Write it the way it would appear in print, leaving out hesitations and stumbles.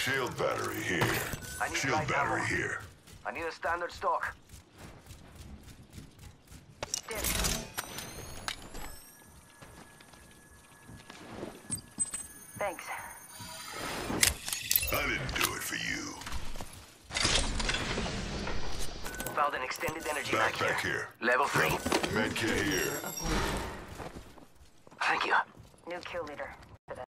Shield battery here. I need Shield light battery ammo. here. I need a standard stock. Thanks. I didn't do it for you. Found an extended energy mag Backpack here. Level 3. Medkit here. Thank you. New kill leader.